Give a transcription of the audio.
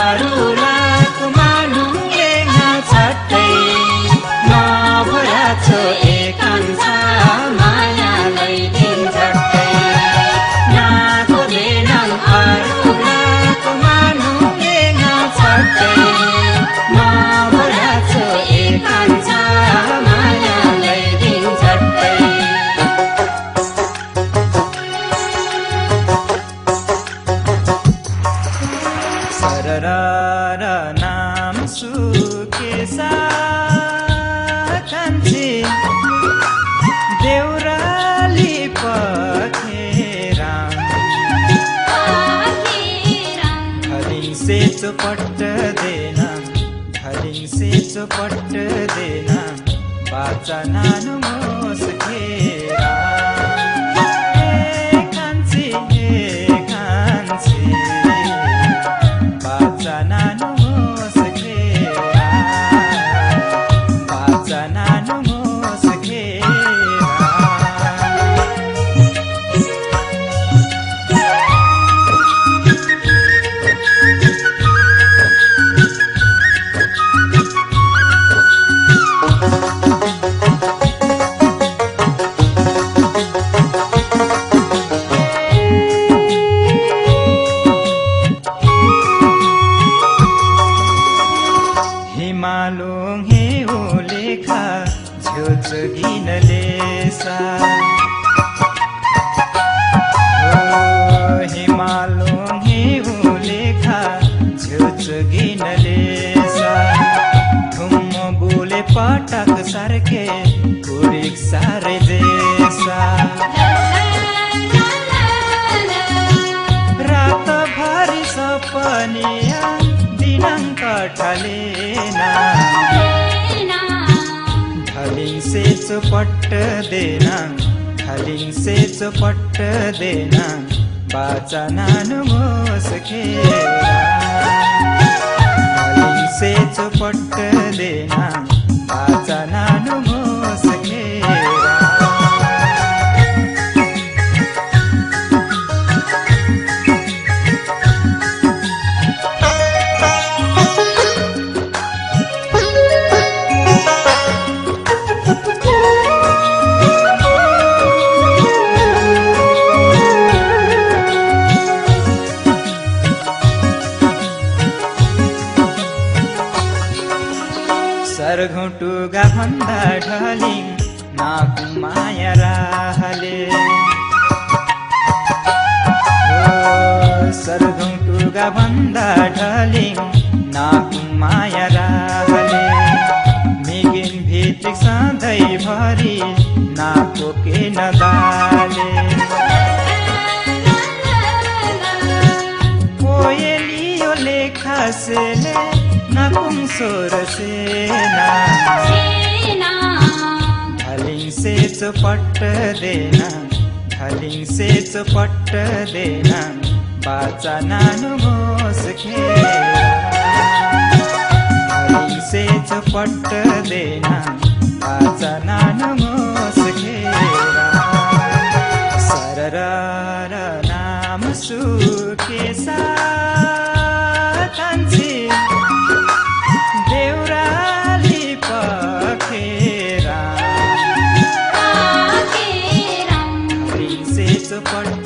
अरूलाको मानुले छट्टै नभरा छो एकांश मायालाई दिन झट्टै नाखोजेनन् अरूलाको मानुले छट्टै नभरा छो एकांश मायालाई दिन झट्टै सरर नाम सुकेसा कान्छी देउराली पखेरा धलिङ से चोपट देना धलिङ से चोपट देना बाचा नानु मोस खेरा कान्छी हिमालुङ हे हो लेखा झ्योचगिनले सा हिमालुङ हे हो लेखा झ्योचगिनले सा धुम्म बोले पटक सर्के कुरिक सारे देसा रात भरि सपनिया दिनांक ढलेना धलिङ से चोपट देना धलिङ से चोपट देना बाचा नानु मोस खेरा धलिङ से चोपट देना बाचा नानु मोस खेरा सरघुटुगा भन्दा ढलिङ नाकु माया राहले सरघुटुगा भन्दा ढलिङ नाकु माया राहले मिगिन भित्रिक सधैँ भरि नाको के नदाले कोयलियो लेखासेले नाकुङ सोर सेना धलिङ से चोपट देना धलिङ से चोपट देना बाचा नानु मोस खेरा धलिङ से चोपट देना बाचा नानु मोस खेरा सरर नाम सुकेसा कान्छी देउराली पखेरा धलिङ से चोपट